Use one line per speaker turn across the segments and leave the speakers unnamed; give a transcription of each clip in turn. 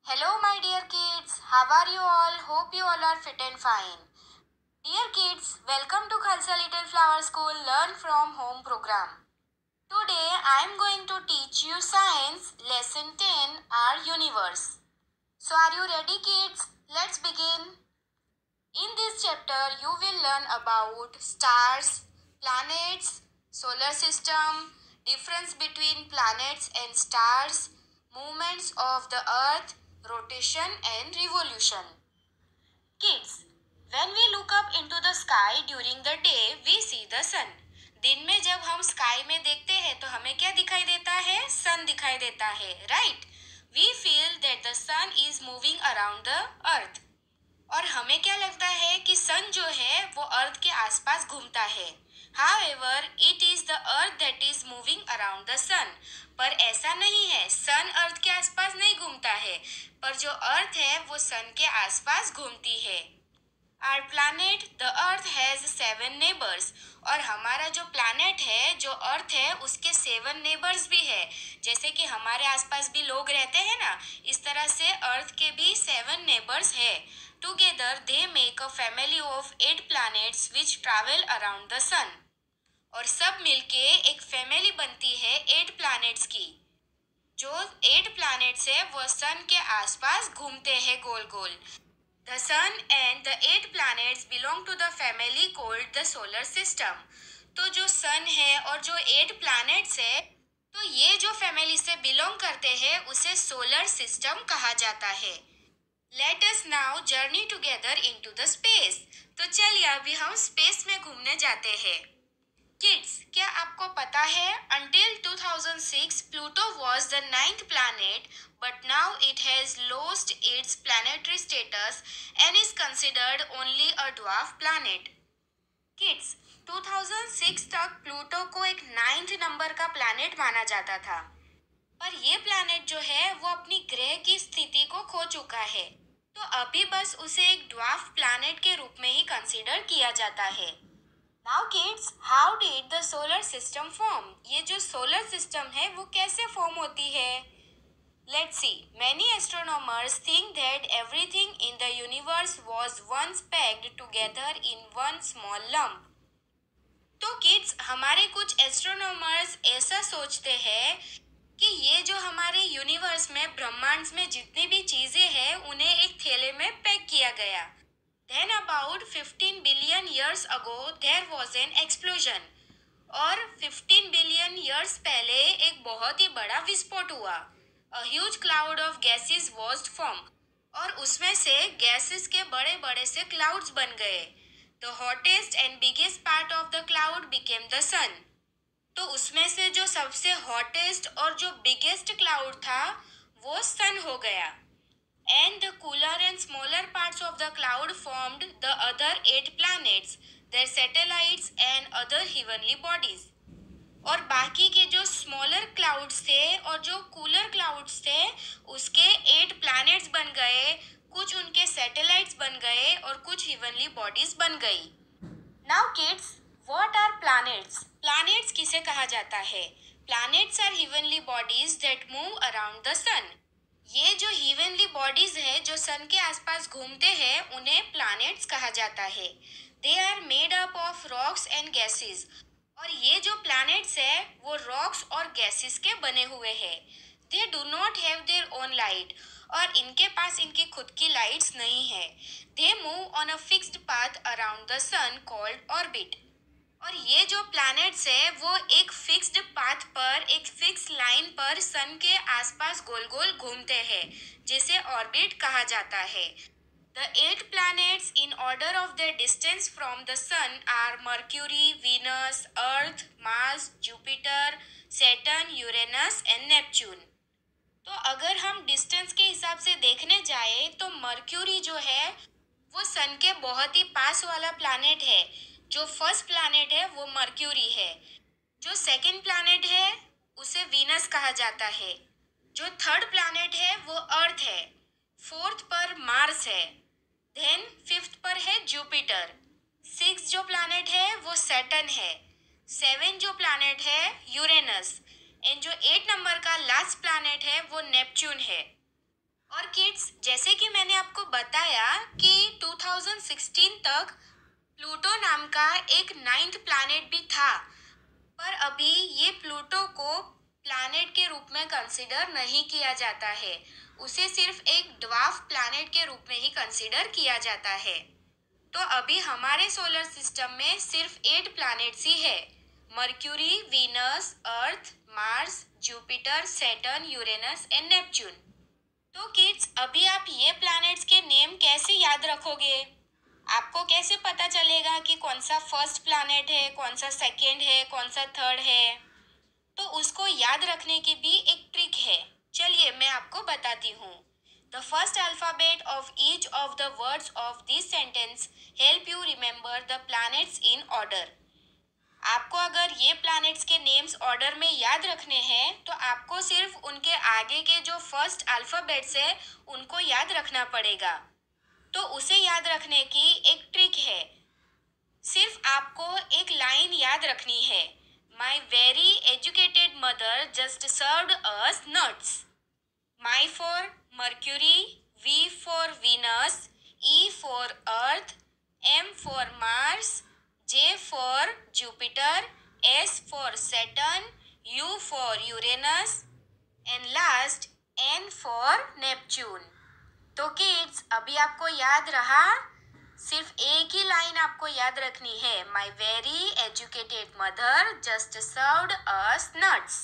Hello, my dear kids. How are you all? Hope you all are fit and fine. Dear kids, welcome to Khalsa Little Flower School Learn from Home program. Today, I am going to teach you Science Lesson 10 Our Universe. So, are you ready, kids? Let's begin. In this chapter, you will learn about stars, planets, solar system, difference between planets and stars, movements of the earth, rotation and revolution. Kids, when we look up into the sky during the day, we see the sun. दिन में जब हम sky में देखते हैं तो हमें क्या दिखाई देता है? सन दिखाई देता है, right? We feel that the sun is moving around the अर्थ. और हमें क्या लगता है कि सन जो है वो अर्थ के आसपास घूमता है. However, it is the earth that is moving around the sun. पर ऐसा नहीं है, सन अर्थ के आसपास नहीं घूमता है, पर जो अर्थ है वो सन के आसपास घूमती है. Our planet, the Earth has 7 neighbors. और हमारा जो planet है, जो अर्थ है, उसके 7 neighbors भी है. जैसे कि हमारे आसपास भी लोग रहते हैं ना, इस तरह से अर्थ के भी 7 neighbors है. Together they make a family of 8 planets which travel around the sun. और सब मिलके एक फैमिली बनती है 8 planets की. जो 8 planets है वो सन के आसपास घूमते हैं गोल गोल. The sun and the 8 planets belong to the family called the solar system. तो जो सन है और जो 8 planets है, तो ये जो फैमिली से बिलोंग करते हैं उसे सोलर सिस्टम कहा जाता है. Let us now journey together into the space. तो चलिए अभी हम स्पेस में घूमने जाते हैं. Kids, क्या आपको पता है until 2006 Pluto was the 9th planet, but now it has lost its planetary status and is considered only a dwarf planet. Kids, 2006 तक प्लूटो को एक 9th नंबर का प्लैनेट माना जाता था, पर ये प्लैनेट जो है वो अपनी ग्रह की स्थिति को खो चुका है, तो अभी बस उसे एक ड्वार्फ प्लैनेट के रूप में ही कंसीडर किया जाता है. Now kids, how did the solar system form? ये जो solar system है वो कैसे form होती है? Let's see. Many astronomers think that everything in the universe was once packed together in one small lump. तो kids, हमारे कुछ astronomers ऐसा सोचते हैं कि ये जो हमारे यूनिवर्स में ब्रह्मांड में जितनी भी चीजें हैं उन्हें एक थैले में पैक किया गया. Then about 15 billion years ago there was an explosion. और 15 billion years पहले एक बहुत ही बड़ा विस्फोट हुआ. A huge cloud of gases was formed. और उसमें से gases के बड़े बड़े से clouds बन गए. The hottest and biggest part of the cloud became the sun. तो उसमें से जो सबसे hottest और जो biggest cloud था वो sun हो गया. And the cooler and smaller parts of the cloud formed the other 8 planets, their satellites and other heavenly bodies. और बाकी के जो स्मॉलर क्लाउड्स थे और जो कूलर क्लाउड्स थे उसके 8 प्लैनेट्स बन गए, कुछ उनके सैटेलाइट्स बन गए और कुछ हेवनली बॉडीज बन गई. Now kids, what are planets? Planets किसे कहा जाता है? Planets are heavenly bodies that move around the sun. ये जो हेवनली बॉडीज है जो सन के आसपास घूमते हैं उन्हें प्लैनेट्स कहा जाता है. They are made up of rocks and gases. और ये जो प्लैनेट्स है वो रॉक्स और गैसेस के बने हुए हैं. They do not have their own light. और इनके पास इनकी खुद की लाइट्स नहीं है. They move on a fixed path around the sun called orbit. और ये जो प्लैनेट्स है वो एक फिक्स्ड पाथ पर, एक फिक्स लाइन पर सन के आसपास गोल गोल घूमते हैं, जिसे ऑर्बिट कहा जाता है. The 8 planets in order of their distance from the sun are Mercury, Venus, Earth, Mars, Jupiter, Saturn, Uranus and Neptune. तो अगर हम डिस्टेंस के हिसाब से देखने जाए तो मर्क्यूरी जो है वो सन के बहुत ही पास वाला प्लैनेट है. जो फर्स्ट प्लैनेट है वो मर्क्यूरी है. जो सेकंड प्लैनेट है उसे वीनस कहा जाता है. जो थर्ड प्लैनेट है वो अर्थ है. फोर्थ पर मार्स है. देन फिफ्थ पर है जुपिटर. सिक्स जो प्लैनेट है वो सैटर्न है. सेवन जो प्लैनेट है यूरेनस. एंड जो 8 नंबर का लास्ट प्लैनेट है वो नेपच्यून है. और किड्स, जैसे कि मैंने आपको बताया कि 2016 तक प्लूटो नाम का एक नाइन्थ प्लैनेट भी था, पर अभी ये प्लूटो को प्लैनेट के रूप में कंसीडर नहीं किया जाता है। उसे सिर्फ एक ड्वार्फ प्लैनेट के रूप में ही कंसीडर किया जाता है। तो अभी हमारे सोलर सिस्टम में सिर्फ 8 प्लैनेट्स ही है: Mercury, Venus, Earth, Mars, Jupiter, Saturn, Uranus and Neptune. तो किड्स, अभी आप ये प्लैनेट्स के नेम कैसे याद रखोगे? आपको कैसे पता चलेगा कि कौन सा फर्स्ट प्लैनेट है, कौन सा सेकंड है, कौन सा थर्ड है? तो उसको याद रखने की भी एक ट्रिक है। चलिए मैं आपको बताती हूँ। The first alphabet of each of the words of this sentence help you remember the planets in order. आपको अगर ये प्लैनेट्स के नेम्स ऑर्डर में याद रखने हैं तो आपको सिर्फ उनके आगे के जो फर्स्ट अल्फाबेट्स है उनको याद रखना पड़ेगा। तो उसे याद रखने की एक ट्रिक है। सिर्फ आपको एक लाइन याद रखनी है: my very educated mother just served us nuts. My for Mercury, V for Venus, E for Earth, M for Mars, J for Jupiter, S for Saturn, U for Uranus and last N for Neptune. तो kids, अभी आपको याद रहा? सिर्फ एक ही line आपको याद रखनी है: my very educated mother just served us nuts.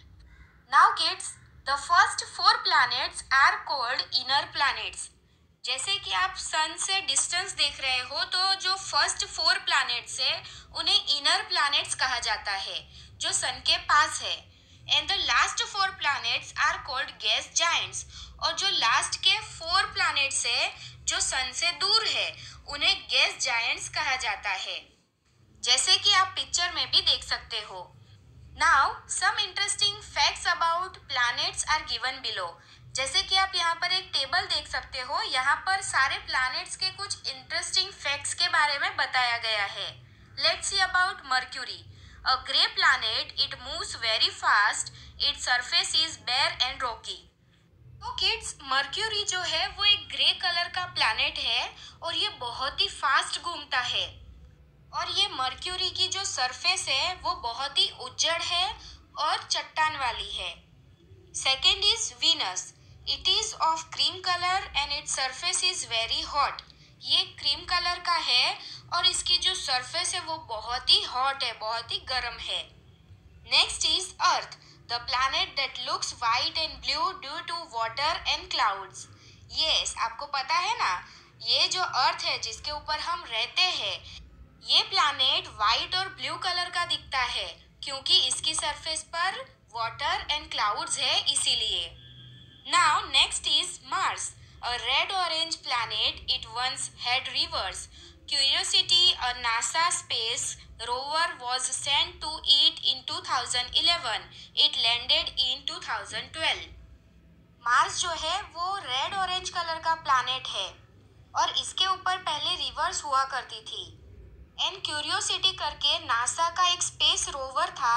Now kids, the first 4 planets are called inner planets. जैसे कि आप सन से डिस्टेंस देख रहे हो, तो जो फर्स्ट 4 प्लैनेट्स है उन्हें इनर प्लैनेट्स कहा जाता है, जो सन के पास है। And the last 4 planets are called gas giants. और जो लास्ट के 4 प्लैनेट्स है जो सन से दूर है, उन्हें गैस जायंट्स कहा जाता है, जैसे कि आप पिक्चर में भी देख सकते हो। Now some interesting facts about planets are given below. जैसे कि आप यहाँ पर एक टेबल देख सकते हो, यहाँ पर सारे प्लैनेट्स के कुछ इंटरेस्टिंग फैक्ट्स के बारे में बताया गया है। Let's see about Mercury, a grey planet, it moves very fast, its surface is bare and rocky. तो किड्स, मर्क्यूरी जो है वो एक ग्रे कलर का प्लैनेट है और ये बहुत ही फास्ट घूमता है। और ये मर्क्यूरी की जो सरफेस है वो बहुत ही उज्जड़ है और चट्टान वाली है। Second is Venus, it is of cream colour and its surface is very hot. ये क्रीम कलर का है और इसकी जो सरफेस है वो बहुत ही हॉट है, बहुत ही गर्म है। Next is Earth, the planet that looks white and blue due to water and clouds. Yes, आपको पता है ना, ये जो अर्थ है जिसके ऊपर हम रहते हैं, ये प्लैनेट वाइट और ब्लू कलर का दिखता है क्योंकि इसकी सरफेस पर वाटर एंड क्लाउड्स है, इसीलिए। Now next is Mars, a red orange planet, it once had rivers. Curiosity, a NASA space rover was sent to it in 2011. It landed in 2012. Mars जो है वो रेड ऑरेंज कलर का planet है और इसके ऊपर पहले रिवर्स हुआ करती थी। एंड क्यूरियोसिटी करके नासा का एक स्पेस रोवर था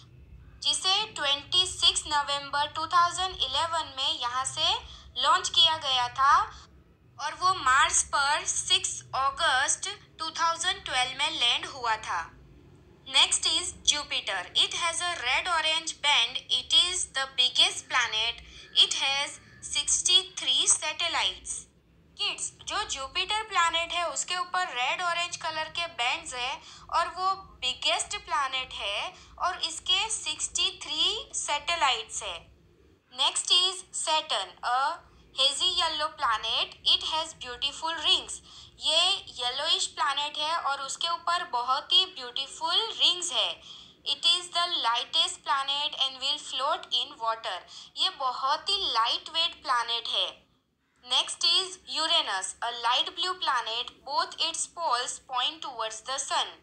जिसे 26 नवंबर 2011 में यहाँ से लॉन्च किया गया था और वो मार्स पर 6 अगस्त 2012 में लैंड हुआ था। Next is Jupiter, it has a red orange band, it is the biggest planet, it has 63 satellites. Kids, जो जुपिटर प्लैनेट है उसके ऊपर रेड ऑरेंज कलर के बैंड्स है और वो बिगेस्ट प्लैनेट है और इसके 63 सैटेलाइट्स है। Next is Saturn, a hazy yellow planet, it has beautiful rings. ये येलोइश प्लैनेट है और उसके ऊपर बहुत ही ब्यूटीफुल रिंग्स है। It is the lightest planet and will float in water. ये बहुत ही लाइट वेट प्लैनेट है। Next is Uranus, a light blue planet, both its poles point towards the sun.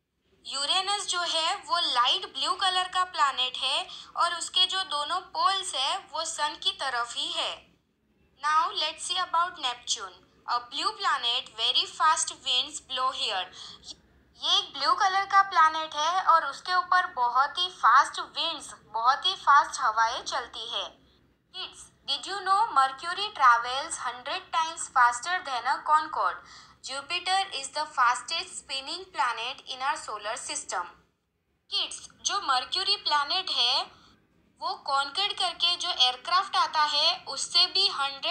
Uranus जो है वो लाइट ब्लू कलर का planet है और उसके जो दोनों पोल्स है वो सन की तरफ ही है। Now let's see about Neptune, a blue planet, very fast winds blow here. ये एक ब्लू कलर का प्लैनेट है और उसके ऊपर बहुत ही फास्ट विंड्स, बहुत ही फास्ट हवाएं चलती है। Kids, Did you know Mercury travels 100 times faster than a Concorde? Jupiter is the fastest spinning planet in our solar system. Kids, जो मर्क्यूरी प्लैनेट है वो कॉन्कर्ड करके जो एयरक्राफ्ट आता है उससे भी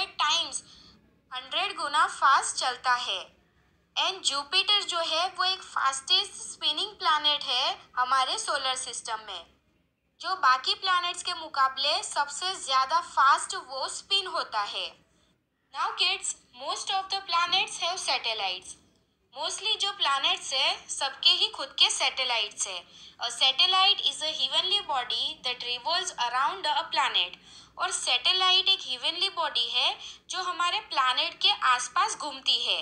100 गुना फास्ट चलता है। एंड जुपिटर जो है वो एक फास्टेस्ट स्पिनिंग प्लैनेट है हमारे सोलर सिस्टम में, जो बाकी प्लैनेट्स के मुकाबले सबसे ज़्यादा फास्ट वो स्पिन होता है। Now kids, most of the planets have satellites. Mostly जो प्लैनेट्स है सबके ही खुद के सैटेलाइट्स है। A satellite is a heavenly body that revolves around a planet. और सैटेलाइट एक हेवनली बॉडी है जो हमारे प्लैनेट के आसपास घूमती है।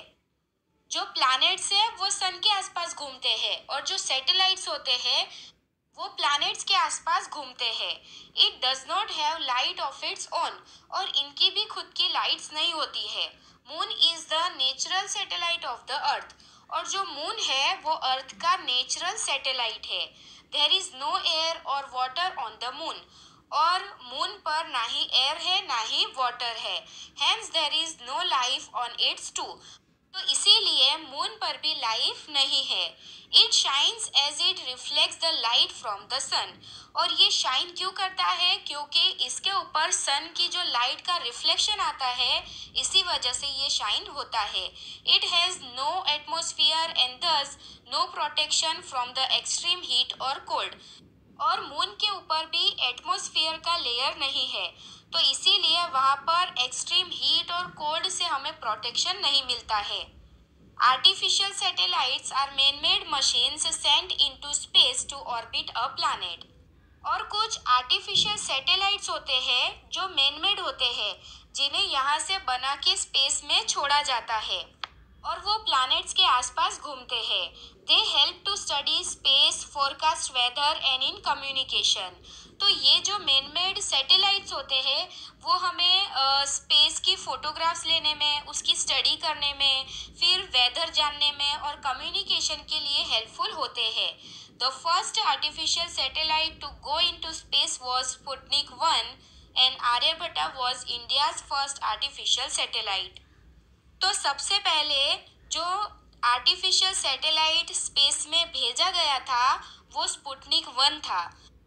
जो प्लैनेट्स है वो सन के आसपास घूमते हैं और जो सैटेलाइट्स होते हैं वो प्लैनेट्स के आसपास घूमते हैं। It does not have light of its own, और इनकी भी खुद की लाइट्स नहीं होती है। Moon is the natural satellite of the अर्थ, और जो मून है वो अर्थ का नेचुरल सैटेलाइट है। देयर इज नो एयर और वाटर ऑन द मून, और मून पर ना ही एयर है ना ही वाटर है। Hence there is no life on its too, तो इसीलिए मून पर भी लाइफ नहीं है। It shines as it reflects the light from the sun, और ये शाइन क्यों करता है? क्योंकि इसके ऊपर सन की जो लाइट का रिफ्लेक्शन आता है इसी वजह से ये शाइन होता है। It has no atmosphere and thus no protection from the extreme heat और कोल्ड, और मून के ऊपर भी एटमॉस्फेयर का लेयर नहीं है, तो इसीलिए वहाँ पर एक्सट्रीम हीट और कोल्ड से हमें प्रोटेक्शन नहीं मिलता है। Artificial satellites are man made machines sent into space to orbit a planet. और कुछ आर्टिफिशियल सैटेलाइट्स होते हैं जो मैन मेड होते हैं, जिन्हें यहाँ से बना के स्पेस में छोड़ा जाता है और वो प्लैनेट्स के आसपास घूमते हैं। They help to study space, forecast weather and in communication. तो ये जो मैन मेड सैटेलाइट्स होते हैं वो हमें स्पेस की फोटोग्राफ्स लेने में, उसकी स्टडी करने में, फिर वेदर जानने में और कम्युनिकेशन के लिए हेल्पफुल होते हैं। The first artificial satellite to go into space was Sputnik 1 and Aryabhata was India's first artificial satellite. तो सबसे पहले जो आर्टिफिशियल सैटेलाइट स्पेस में भेजा गया था वो स्पुतनिक 1 था,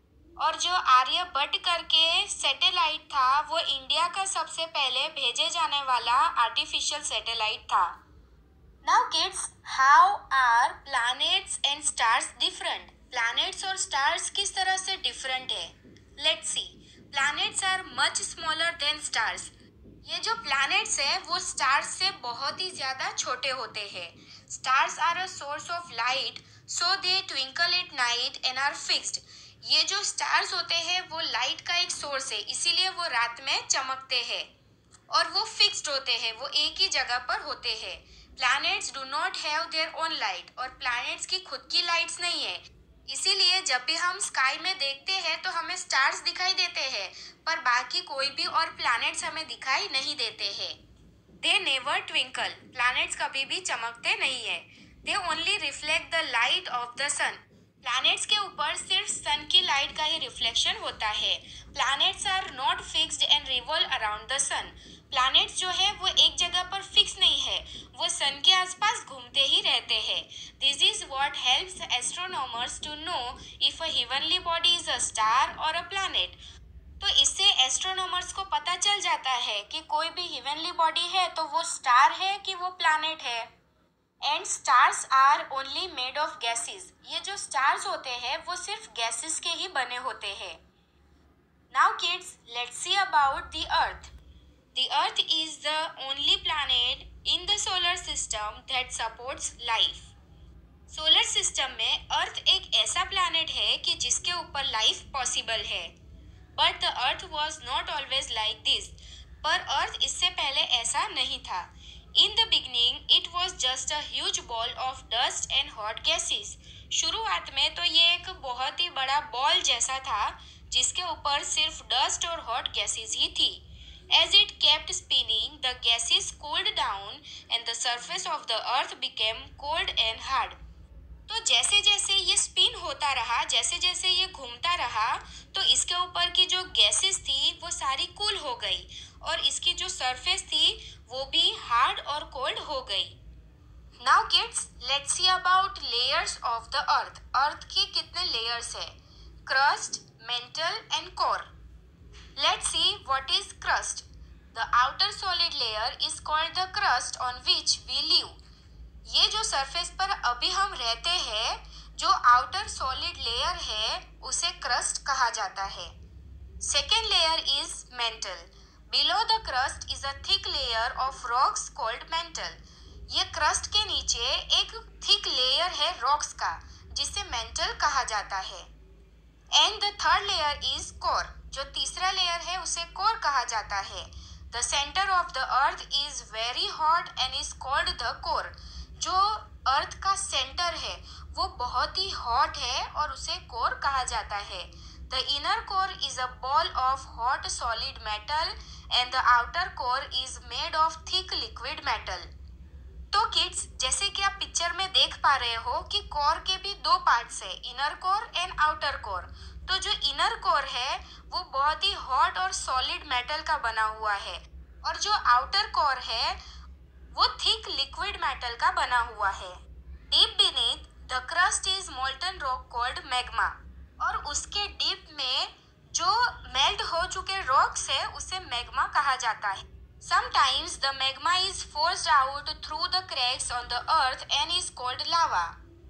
और जो आर्यभट्ट करके सैटेलाइट था वो इंडिया का सबसे पहले भेजे जाने वाला आर्टिफिशियल सैटेलाइट था। Now kids, how are planets and stars different? Planets और स्टार्स किस तरह से डिफरेंट है? Let's see. Planets are much smaller than stars. ये जो प्लैनेट्स है वो स्टार्स से बहुत ही ज़्यादा छोटे होते हैं। Stars are a source of light, so they twinkle at night and are fixed. ये जो स्टार्स होते हैं वो लाइट का एक सोर्स है, इसीलिए वो रात में चमकते हैं और वो फिक्स्ड होते हैं, वो एक ही जगह पर होते हैं। Planets do not have their own light, और प्लैनेट्स की खुद की लाइट्स नहीं है, इसीलिए जब भी हम स्काई में देखते हैं तो हमें स्टार्स दिखाई देते हैं, पर बाकी कोई भी और प्लैनेट्स हमें दिखाई नहीं देते हैं। दे नेवर ट्विंकल, प्लैनेट्स कभी भी चमकते नहीं है। They only reflect the light of the sun, planets के ऊपर सिर्फ सन की लाइट का ही रिफ्लेक्शन होता है। Planets are not fixed and revolve around the sun, planets जो है वो एक जगह पर फिक्स नहीं है, वो सन के आसपास घूमते ही रहते हैं। This is what helps astronomers to know if a heavenly body is a star और अ प्लैनेट। तो इससे एस्ट्रोनॉमर्स को पता चल जाता है कि कोई भी हेवनली बॉडी है तो वो स्टार है कि वो प्लैनेट है। And stars are only made of gases, ये जो स्टार्स होते हैं वो सिर्फ गैसेस के ही बने होते हैं। Now kids, let's see about the Earth. The Earth is the only planet in the solar system that supports life. Solar system में अर्थ एक ऐसा प्लैनेट है कि जिसके ऊपर लाइफ पॉसिबल है। But the Earth was not always like this, पर Earth इससे पहले ऐसा नहीं था। In the beginning, it was just a huge ball of dust and hot gases. शुरुआत में तो ये एक बहुत ही बड़ा बॉल जैसा था जिसके ऊपर सिर्फ डस्ट और हॉट गैसेस ही थी। As it kept spinning, the gases cooled down and the surface of the earth became cold and hard. तो जैसे जैसे ये स्पिन होता रहा, जैसे जैसे ये घूमता रहा, तो इसके ऊपर की जो गैसेस थी वो सारी कूल हो गई और इसकी जो सरफेस थी वो भी हार्ड और कोल्ड हो गई। Now kids, let's see about layers of the Earth. Earth के कितने लेयर्स है? Crust, mantle and core. Let's see what is crust. The outer solid layer is called the crust on which we live. ये जो surface पर अभी हम रहते हैं, जो आउटर सॉलिड लेयर है, उसे क्रस्ट कहा जाता है। Second layer is mantle. Below the crust is a thick layer of rocks called mantle. ये क्रस्ट के नीचे एक थिक लेयर है रॉक्स का, जिसे मेंटल कहा जाता है। And the third layer is core. जो तीसरा लेयर है उसे कोर कहा जाता है। The centre of the Earth is very hot and is called the core. जो अर्थ का सेंटर है वो बहुत ही हॉट है और उसे कोर कहा जाता है। The inner core is a ball of hot solid metal and the outer core is made of thick liquid metal. तो किड्स, जैसे कि आप पिक्चर में देख पा रहे हो कि कोर के भी दो पार्ट्स है, inner core and outer core. तो जो इनर कोर है वो बहुत ही हॉट और सॉलिड मेटल का बना हुआ है और जो आउटर कोर है वो थिक लिक्विड मेटल का बना हुआ है। Deep beneath the crust is molten rock called magma. और उसके डीप में जो मेल्ट हो चुके रॉक्स है उसे मैग्मा कहा जाता है। Sometimes the magma is forced out through the cracks on the Earth and is called lava.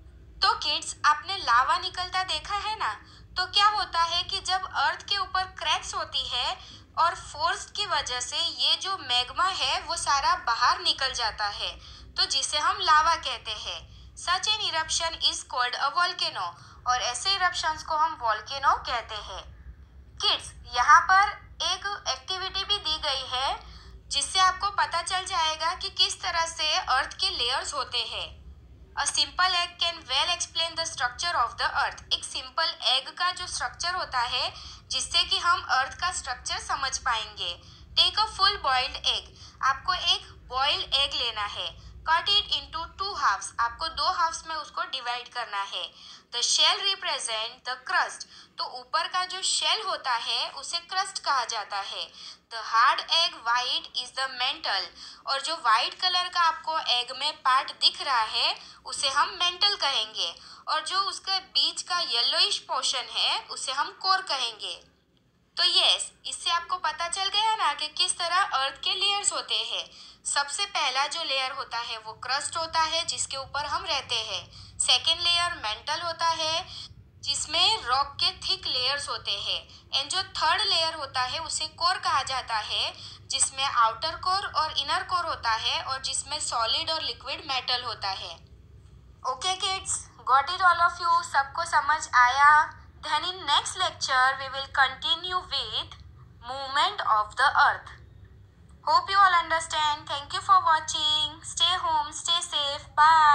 तो किड्स, आपने लावा निकलता देखा है ना? तो क्या होता है कि जब अर्थ के ऊपर क्रैक्स होती है और फोर्स की वजह से ये जो मैग्मा है वो सारा बाहर निकल जाता है, तो जिसे हम लावा कहते हैं। Such an eruption is called a volcano. और ऐसे इरप्शंस को हम वोल्केनो कहते हैं। किड्स, यहाँ पर एक एक्टिविटी भी दी गई है जिससे आपको पता चल जाएगा कि किस तरह से अर्थ के लेयर्स होते हैं। A simple egg can well explain the structure of the earth। एक सिंपल एग का जो स्ट्रक्चर होता है जिससे कि हम अर्थ का स्ट्रक्चर समझ पाएंगे। Take a full boiled egg. आपको एक बॉइल्ड एग लेना है। Cut it into two halves. आपको दो हाफ्स में उसको डिवाइड करना है। The shell represent the crust. तो ऊपर का जो शेल होता है उसे क्रस्ट कहा जाता है। The hard egg white is the mantle. और जो वाइट कलर का आपको एग में पार्ट दिख रहा है उसे हम मेंटल कहेंगे और जो उसके बीच का येलोइश पोर्शन है उसे हम कोर कहेंगे। तो यस, इससे आपको पता चल गया ना कि किस तरह अर्थ के लेयर्स होते हैं। सबसे पहला जो लेयर होता है वो क्रस्ट होता है जिसके ऊपर हम रहते हैं। सेकेंड लेयर मेंटल होता है जिसमें रॉक के थिक लेयर्स होते हैं। एंड जो थर्ड लेयर होता है उसे कोर कहा जाता है जिसमें आउटर कोर और इनर कोर होता है और जिसमें सॉलिड और लिक्विड मेटल होता है। Okay kids, got it all of you? सबको समझ आया? Then in next lecture we will continue with movement of the earth. Hope you all understand. Thank you for watching. Stay home, stay safe. Bye.